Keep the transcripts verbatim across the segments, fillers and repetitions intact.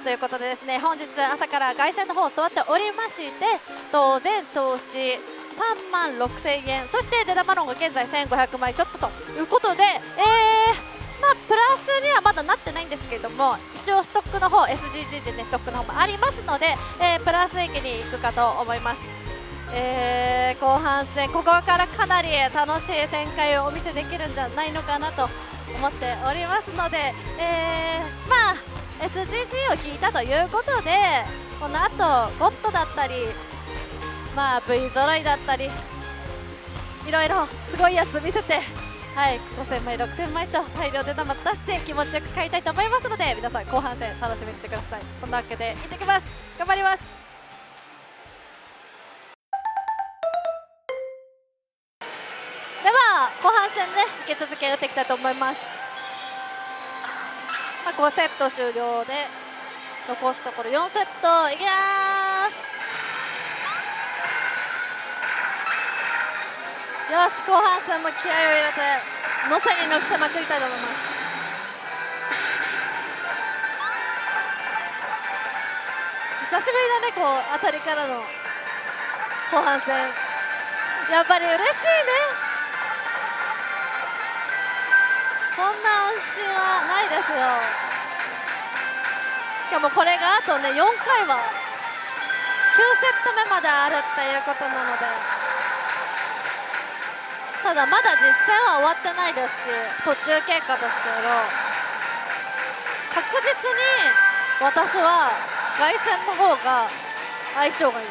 ということでですね、本日朝から凱旋の方座っておりまして、と全投資さんまんろくせんえん、そして出玉ロンが現在せんごひゃくまいちょっとということで、えー、まあプラスにはまだなってないんですけれども、一応ストックの方 エスジージー でねストックの方もありますので、えー、プラス益に行くかと思います。えー、後半戦ここからかなり楽しい展開をお見せできるんじゃないのかなと思っておりますので、えー、まあ エスジージー を引いたということで、この後ゴッドだったり、まあ V 揃いだったり、いろいろすごいやつ見せて、はい、ごせんまいろくせんまいと大量で玉出して気持ちよく買いたいと思いますので、皆さん後半戦楽しみにしてください。そんなわけで行ってきます。頑張ります。では後半戦ね引き続き打っていきたいと思います。まあ、ごセット終了で残すところよんセットいきます。よし、後半戦も気合を入れてのせにのせまくりたいと思います。久しぶりだね、こう当たりからの後半戦、やっぱり嬉しいね。こんな安心はないですよ。しかもこれがあとねよんかいはきゅうセットめまであるっていうことなので、ただまだ実戦は終わってないですし途中経過ですけれど、確実に私は凱旋の方が相性がいい。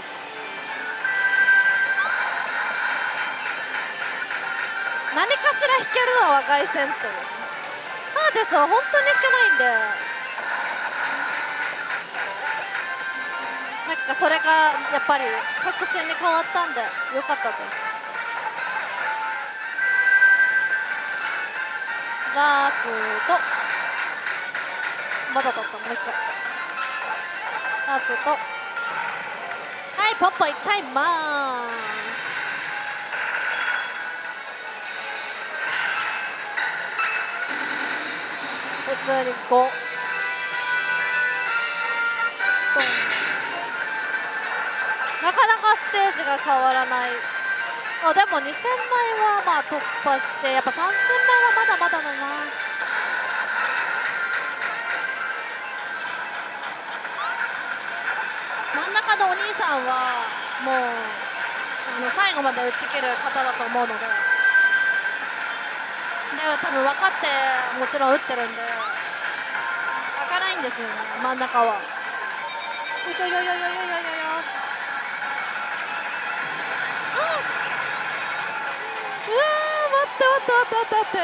何かしら引けるのは凱旋という、ハーデスは本当に引けないんで、なんかそれがやっぱり確信に変わったんでよかったです。ラストまだだった、もう一回ラスト、はいポッポいっちゃいまーす。普通にごドン、なかなかステージが変わらない。あでもにせんまいはまあ突破して、やっぱさんぜんまいはまだまだだな。真ん中のお兄さんはもうあの最後まで打ち切る方だと思うので、で多分分かってもちろん打ってるんで開かないんですよね、真ん中は。ういよいよいよいよいよいよいよ、うわー待って待って待って待って待って、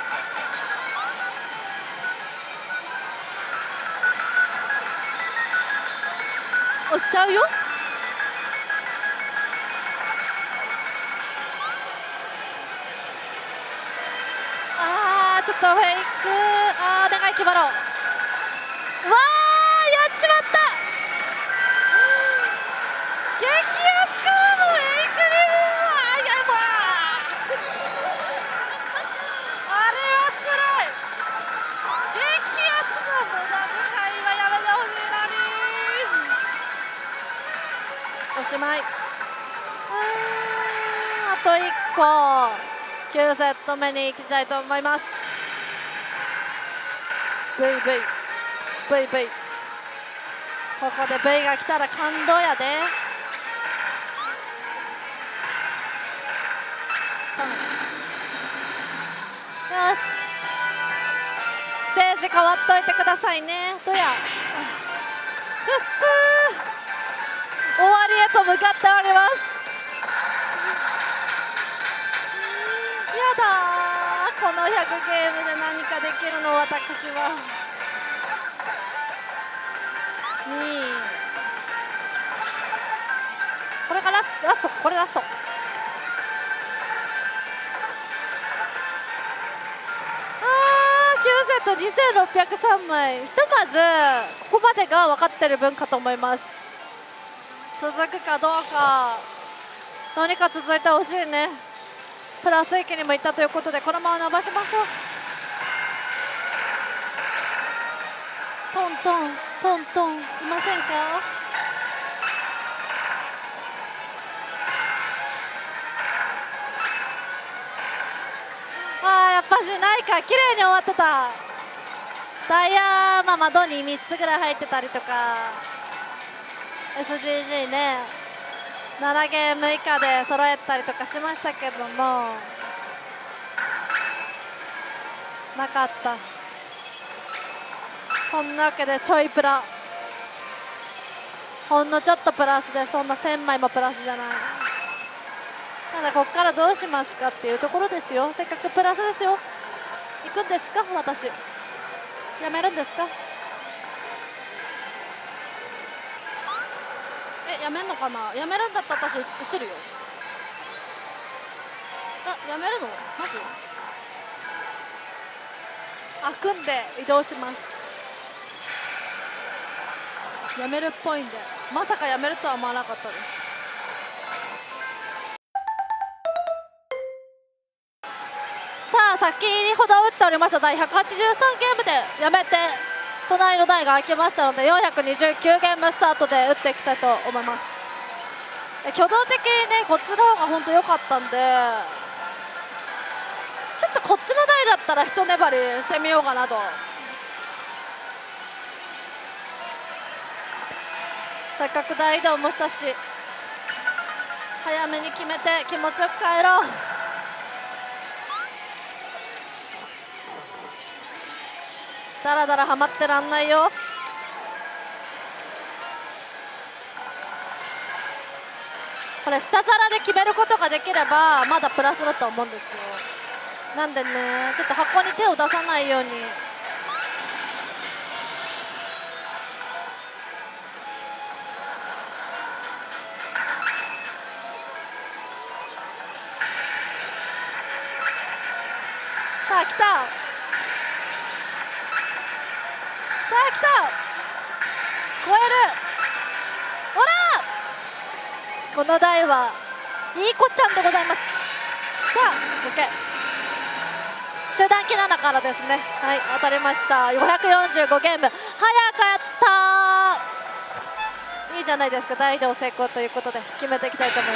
押しちゃうよ。あーちょっとフェイク、あーお願い決まろう。うわーやっちまった、激アツからのフェイクリムー、あやばーあれはつらい、激アツな無駄遣いはやめてほしいのに。おしまい。あといっこきゅうセットめに行きたいと思います。 ブイブイブイブイ、 ここで V が来たら感動やで。よしステージ変わっといてくださいね。どやふつ終わりへと向かっております。やだー、このひゃくゲームで何かできるの私はに、これがラスト、ラストこれラスト。きゅうセットにせんろっぴゃくさんまい、ひとまずここまでが分かってる分かと思います。続くかどうか、何か続いてほしいね。プラス域にもいったということでこのまま伸ばしましょう。トントントントンいませんか？あー、やっぱしないか。綺麗に終わってた。ダイヤ、まあ、窓にみっつぐらい入ってたりとか エスジージー ねななゲーム以下で揃えたりとかしましたけども、なかった。そんなわけでちょいプラ、ほんのちょっとプラスで、そんなせんまいもプラスじゃない。ただここからどうしますかっていうところですよ。せっかくプラスですよ。行くんですか？私やめるんですか？え、やめんのかな。やめるんだったら私映るよ。あ、やめるのマジ？あ、組んで移動します。やめるっぽいんで、まさかやめるとは思わなかったです。さあ、先ほど打っておりました第ひゃくはちじゅうさんゲームでやめて、隣の台が空きましたのでよんひゃくにじゅうきゅうゲームスタートで打っていきたいと思います。挙動的にね、こっちの方が本当良かったんで、ちょっとこっちの台だったら一粘りしてみようかなと。せっかく大移動もしたし、早めに決めて気持ちよく帰ろう。だらだらはまってらんないよ。これ下皿で決めることができればまだプラスだと思うんですよ。なんでね、ちょっと箱に手を出さないように。さあ来た、さあ来た、超える。ほら、この台はいい子ちゃんでございます。さあ OK、 中段機ななからですね。はい、当たりました。ごひゃくよんじゅうごゲーム、早くやったー。いいじゃないですか。大移動成功ということで決めていきたいと思います。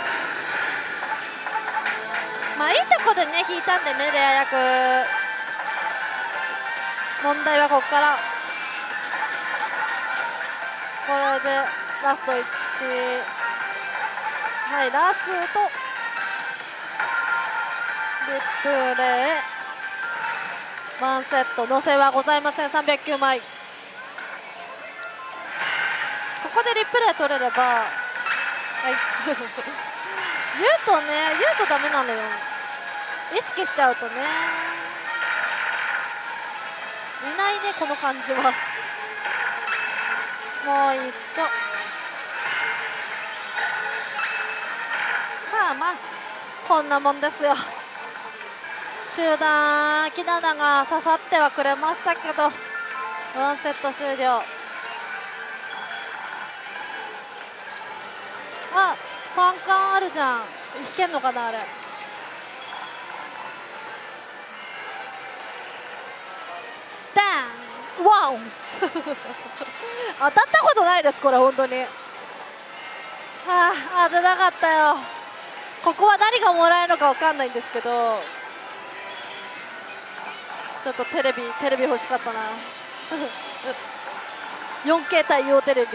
まあいいとこでね引いたんでね、レア役。問題はここから。これでラストいち、はい、ラストリプレイワンセット、乗せはございません。さんびゃくきゅうまい。ここでリプレイ取れれば、はい言うとね、言うとダメなのよ。意識しちゃうとね。いないね、この感じは。もう一丁。まあまあこんなもんですよ。集団キナナが刺さってはくれましたけど、ワンセット終了。あ、ファンカンあるじゃん。引けんのかなあれ。ダンワン当たったことないですこれ本当に。はあ、当てなかったよ。ここは何がもらえるのか分かんないんですけど、ちょっとテレビテレビ欲しかったなよんケー 対応テレビ。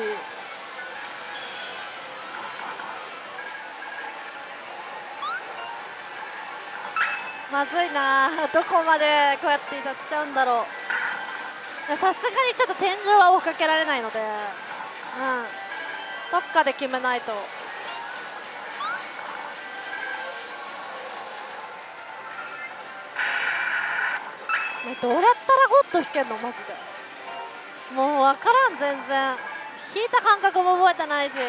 まずいな、どこまでこうやってやっちゃうんだろう。さすがにちょっと天井は追っかけられないので、うん、どっかで決めないと。ね、どうやったらゴッド引けんのマジで。もう分からん、全然引いた感覚も覚えてないし。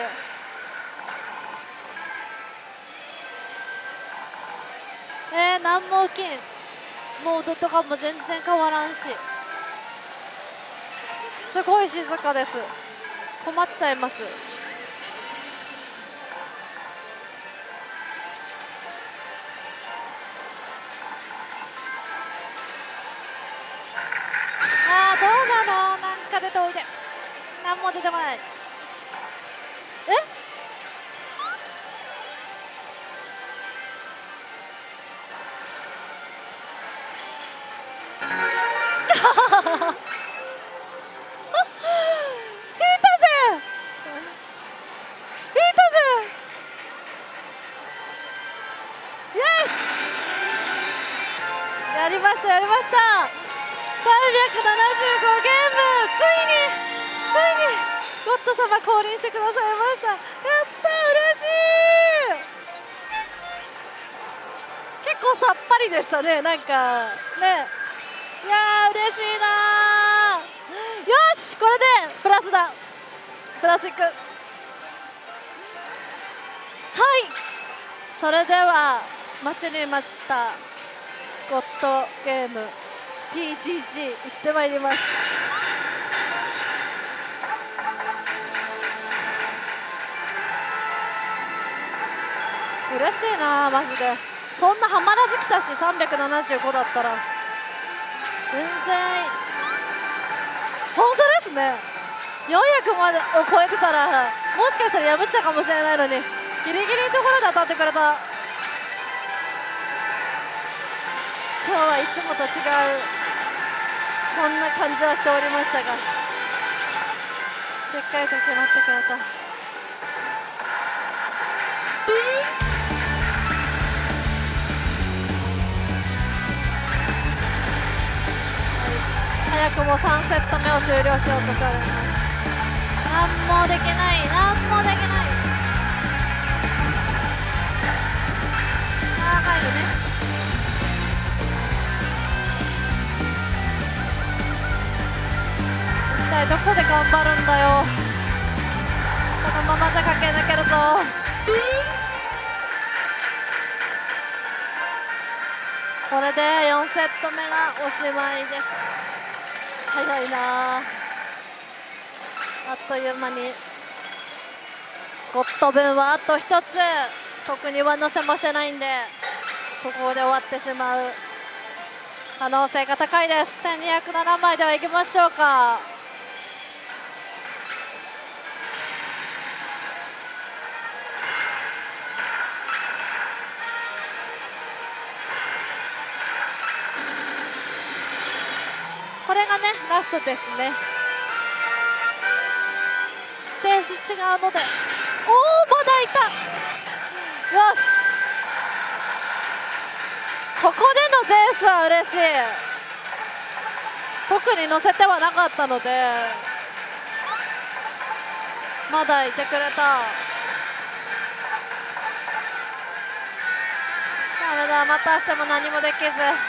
えー、何も起きん。モードとかも全然変わらんし、すごい静かです。困っちゃいます。あー、どうなの、なんか出ておいで。 も出てこない。えやりましたやりました。さんびゃくななじゅうごゲーム、ついについにゴッド様降臨してくださいました。やった嬉しい。結構さっぱりでしたね。なんかね、いやー嬉しいなー。よしこれでプラスだ、プラスいく。はい、それでは待ちに待ったゴッドゲーム ピージージー 行ってまいります。嬉しいなマジで。そんなはまらずきたし、さんびゃくななじゅうごだったら全然本当ですね。よんひゃくまでを超えてたらもしかしたら破ったかもしれないのに、ギリギリのところで当たってくれた。今日はいつもと違うそんな感じはしておりましたが、しっかりと決まってくれた。早くもさんセット目を終了しようとしております。何もできない、何もできない。あー、帰るね。一体どこで頑張るんだよ。このままじゃ駆け抜けるぞ。これでよんセット目がおしまいです。早いなあ、あっという間にゴッド分はあとひとつ、特に上乗せもしてないんでここで終わってしまう可能性が高いです。せんにひゃくななまいではいきましょうか。これがねラストですね。ステージ違うので、おおまだいた。よし、ここでのゼウスは嬉しい。特に乗せてはなかったのでまだいてくれた。ダメだ、またしても何もできず。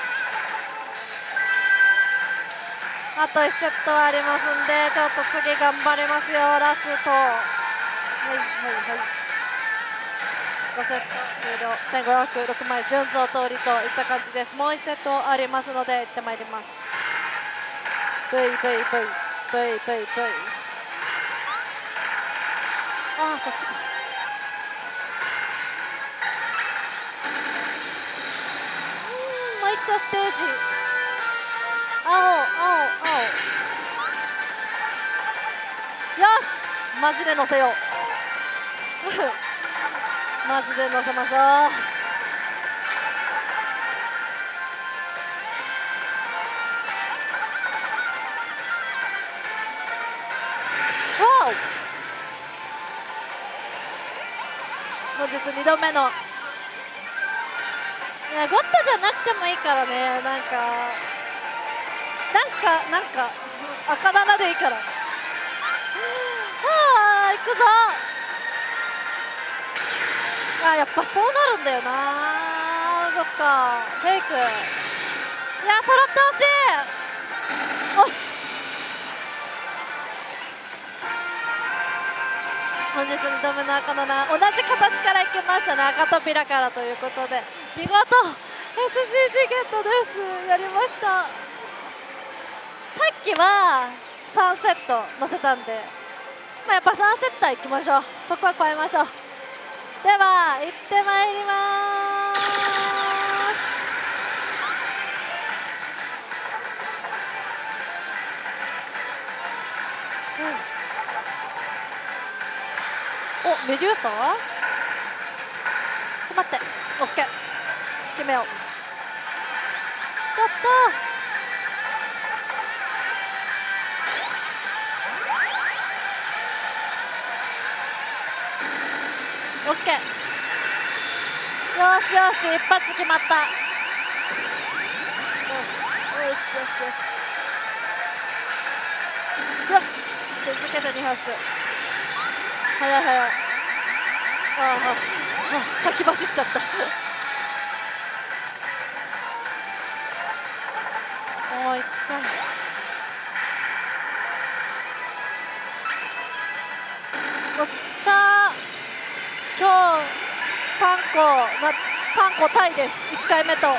あといちセットはありますんで、ちょっと次頑張りますよ、ラスト。はいはいはい、ごセット終了。せんごひゃくろくまい順調通りといった感じです。もういちセットありますので行ってまいります。 ブイブイブイブイブイブイ、ああそっちか。うん、もう一丁ステージ。青青青、よしマジで乗せようマジで乗せましょう。わお、本日にどめの、いやゴッドじゃなくてもいいからね。なんかなんかなんか赤だなでいいから。ああ行くぞ。あ、やっぱそうなるんだよな。そっか、フェイク。いや揃ってほしい。よし、本日にどめの赤だな、同じ形からいきましたね。赤扉からということで見事 エスジージー ゲットです。やりました。さっきはさんセット乗せたんで、まあ、やっぱさんセットはいきましょう。そこは超えましょう。では行ってまいります。うん、 おメデューサしまって OK 決めよう。ちょっと OK よしよし一発決まった。よしよしよしよしよし続けてに発。早い早い。あああ先走っちゃったもう一回。よっしゃー今日さんこなさんこタイです。いっかいめと。おお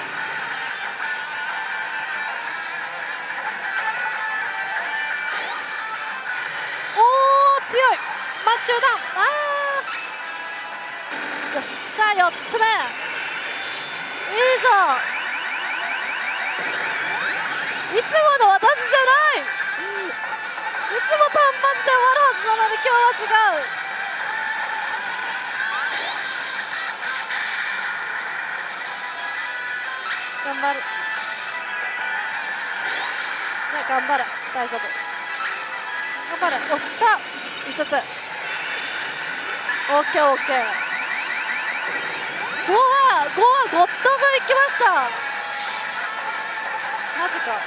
強いマッチューダウン。あーよっしゃよっつめいいぞ。いつもの私じゃない。いつも単発で終わるはずなのに今日は違う。頑張る。ね頑張れ大丈夫。頑張れおっしゃいつつ オーケーオーケー。ごはごはゴッド分いきました。マジか。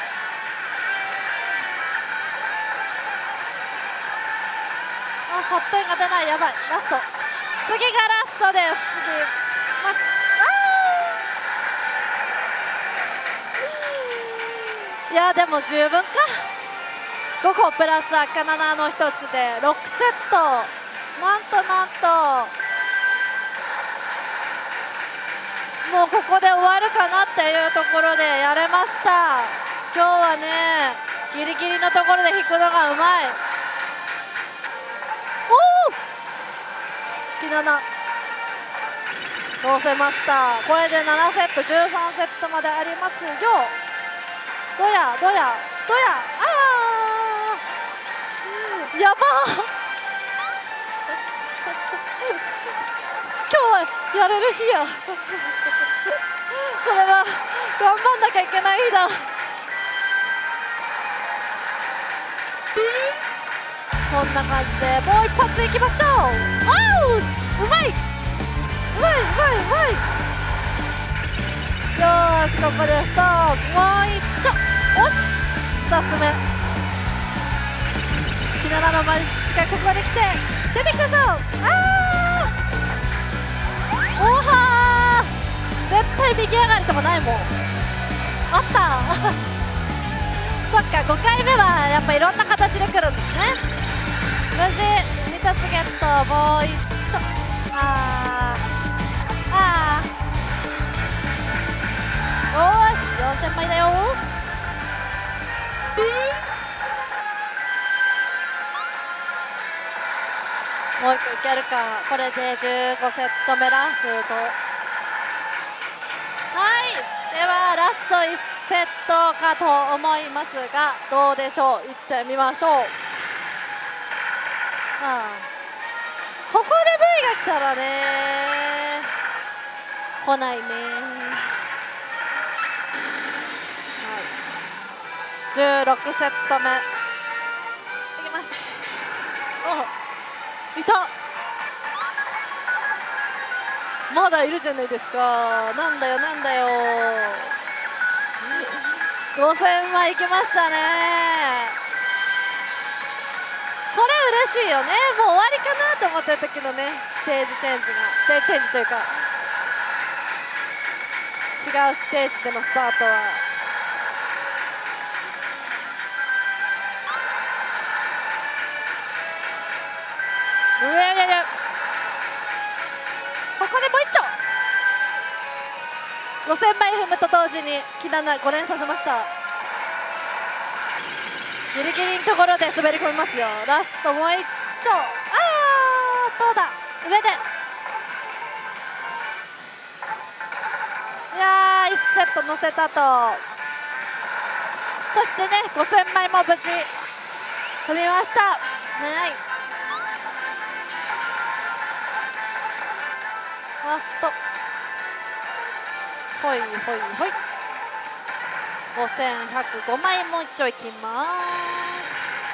あカットインが出ない。やばいラスト。次がラストです。次ます。いやでも十分か。ごこプラス赤ななのひとつでろくセット。なんとなんともうここで終わるかなっていうところでやれました。今日はねギリギリのところで引くのがうまい。おおきなな通せました。これでななセットじゅうさんセットまでありますよ。どやどやどやあーやば今日はやれる日やこれは頑張んなきゃいけない日だ。そんな感じでもう一発いきましょう。おううまいうまいうまいうまい。よーしここでストップ。もう一丁おしふたつめ。ひななのマジしかここに来て出てきたぞ。あーおはー絶対右上がりとかないもん。あったそっかごかいめはやっぱいろんな形で来るんですね。無事にたつゲット。もう一丁あーあーよーしよんせんまいだよ。もう一個いけるか。これでじゅうごセット目ラスト。はいではラストいちセットかと思いますがどうでしょう。いってみましょう。ああここで V が来たらね来ないね。はいじゅうろくセット目いきます。おいたまだいるじゃないですか。なんだよなんだよごせんまいいきましたね。これ嬉しいよね。もう終わりかなと思ってる時のねステージチェンジがステージチェンジというか違うステージでのスタートは。うえいやいやここでもう一丁ごせんまい踏むと同時にきななご連させました。ギリギリのところで滑り込みますよ。ラストもう一丁。あーそうだ上でいやーいちセット乗せたと。そしてねごせんまいも無事踏みました。はいラストほいほいほいごせんひゃくごまいもう一丁いきます。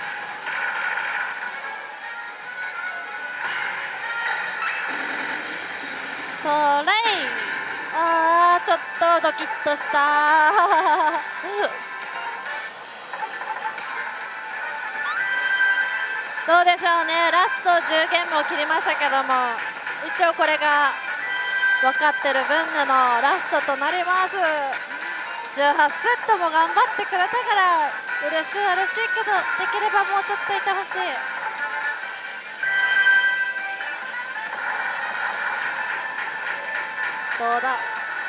それいあーちょっとドキッとしたどうでしょうね。ラストじゅうゲームを切りましたけども、一応これが分かってる分でのラストとなります。じゅうはちセットも頑張ってくれたから嬉しい嬉しいけど、できればもうちょっといてほしい。どうだ、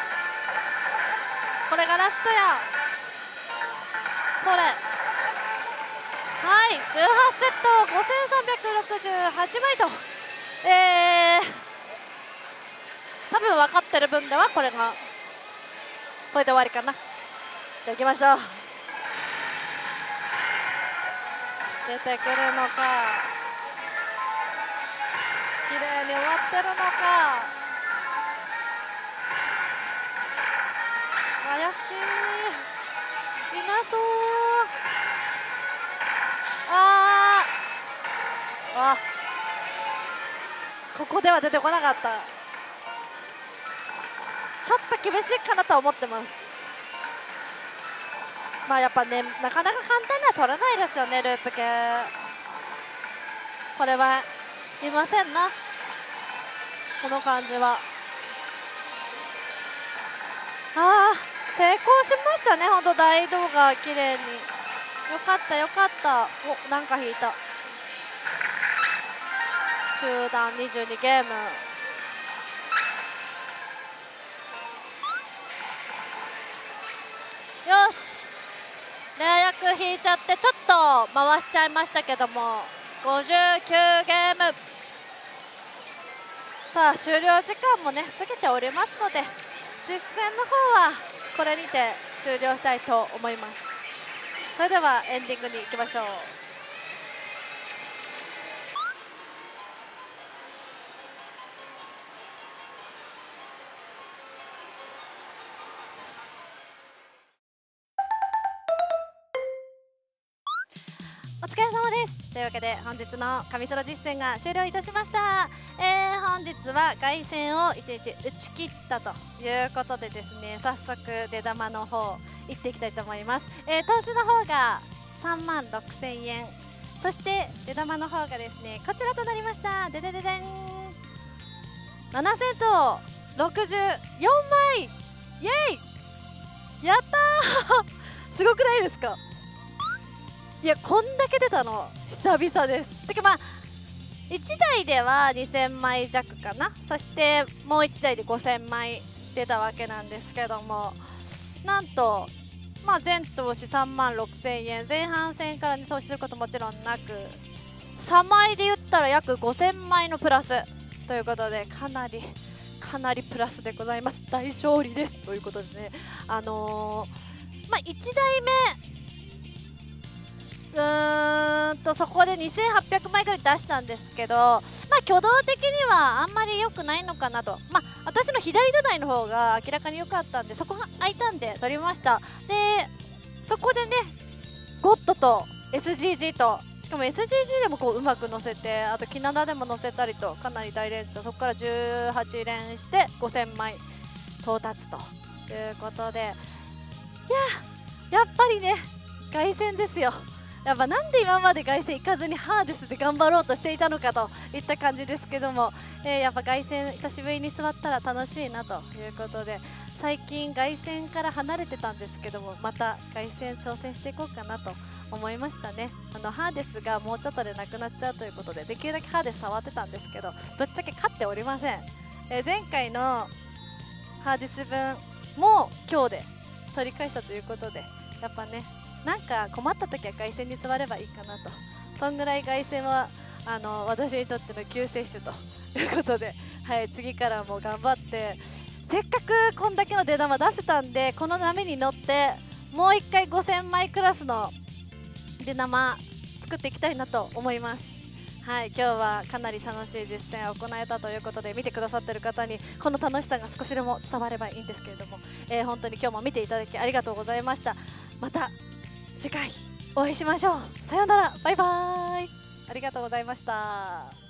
これがラストや。それはい、じゅうはちセットごせんさんびゃくろくじゅうはちまいと、えー、多分分かってる分ではこれがこれで終わりかな。じゃあ行きましょう。出てくるのか、綺麗に終わってるのか、怪しい、いなそう。あーあ、ここでは出てこなかった。ちょっと厳しいかなと思ってます。まあやっぱね、なかなか簡単には取れないですよね、ループ系。これはいませんな、この感じは。ああ、成功しましたね、ほんと大移動が綺麗に。よかったよかった。お、なんか引いた。中断にじゅうにゲーム。よし、レア役引いちゃってちょっと回しちゃいましたけども、ごじゅうきゅうゲーム。さあ終了時間もね過ぎておりますので、実戦の方はこれにて終了したいと思います。それではエンディングに行きましょう。お疲れ様です。というわけで本日の神ソロ実践が終了いたしました。えー、本日は凱旋をいちにち打ち切ったということでですね、早速出玉の方行っていきたいと思います。えー、投資の方がさんまんろくせんえん、そして出玉の方がですねこちらとなりました。ででででんななせんとろくじゅうよんまい、イエイ、やったーすごくないですか。いや、こんだけ出たの久々です。てかまあいちだいではにせんまい弱かな、そしてもういちだいでごせんまい出たわけなんですけども、なんとまあ全投資さんまんろくせんえん、前半戦から、ね、投資することもちろんなく、さんまいで言ったら約ごせんまいのプラスということで、かなりかなりプラスでございます。大勝利ですということでね、あのー、まあいちだいめうーんとそこでにせんはっぴゃくまいぐらい出したんですけど、まあ挙動的にはあんまり良くないのかなと。まあ私の左土台の方が明らかに良かったんで、そこが空いたんで取りました。でそこでねゴッドと エスジージー と、しかも エスジージー でもこううまく乗せて、あとキナナでも乗せたりとかなり大連長、そこからじゅうはち連してごせんまい到達ということで、いややっぱりね凱旋ですよ。やっぱなんで今まで凱旋行かずにハーデスで頑張ろうとしていたのかといった感じですけども、えー、やっぱ凱旋久しぶりに座ったら楽しいなということで、最近凱旋から離れてたんですけども、また凱旋挑戦していこうかなと思いましたね。あのハーデスがもうちょっとでなくなっちゃうということで、できるだけハーデス触ってたんですけど、ぶっちゃけ勝っておりません。えー、前回のハーデス分も今日で取り返したということで、やっぱねなんか困った時は凱旋に座ればいいかなと、そんぐらい凱旋はあの私にとっての救世主ということで、はい、次からも頑張って、せっかくこんだけの出玉出せたんで、この波に乗ってもういっかいごせんまいクラスの出玉作っていきたいなと思います。 はい、今日はかなり楽しい実践を行えたということで、見てくださっている方にこの楽しさが少しでも伝わればいいんですけれども、えー、本当に今日も見ていただきありがとうございました。また次回お会いしましょう。さようなら、バイバーイ。ありがとうございました。